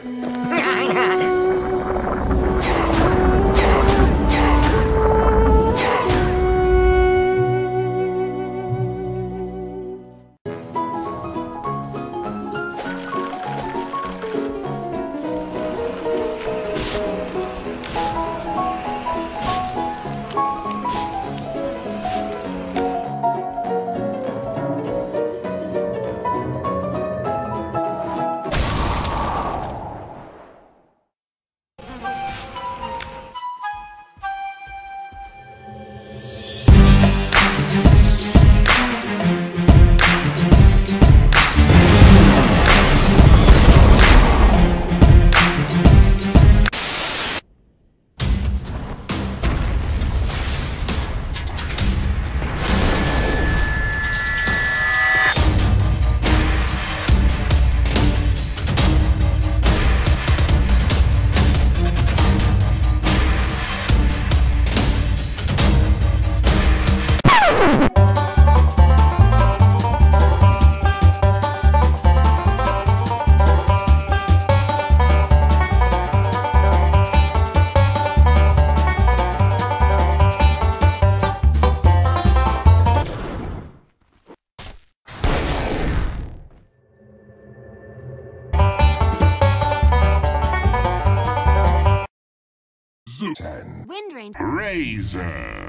Wind Ranger. Razor.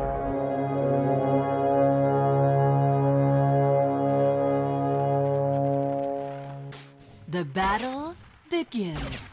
The battle begins.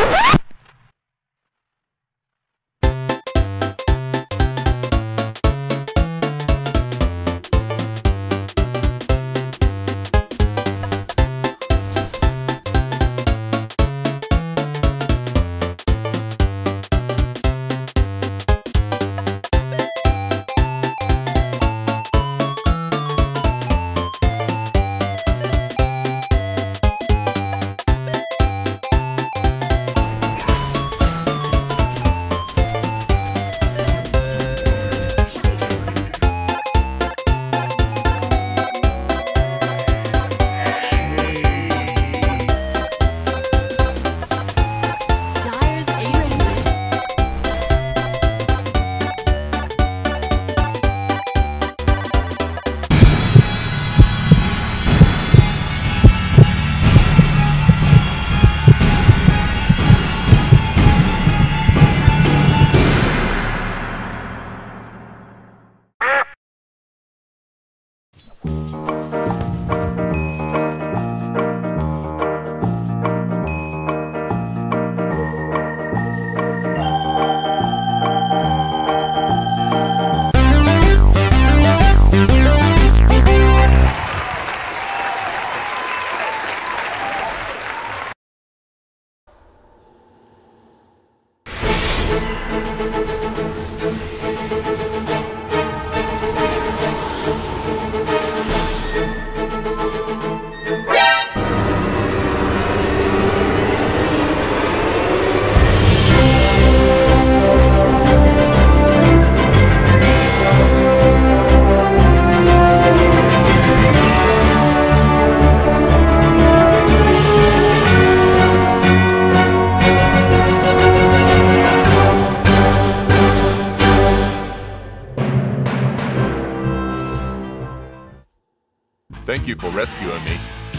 Thank you for rescuing me.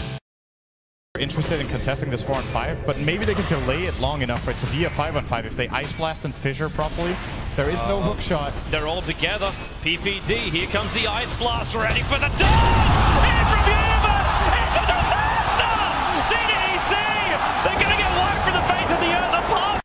Interested in contesting this 4-on-5, but maybe they can delay it long enough for it to be a 5-on-5 if they Ice Blast and Fissure properly. There is no hook shot. They're all together. PPD, here comes the Ice Blast, ready for the dome! In from Universe! It's a disaster! CDEC! They're gonna get wiped from the face of the earth apart!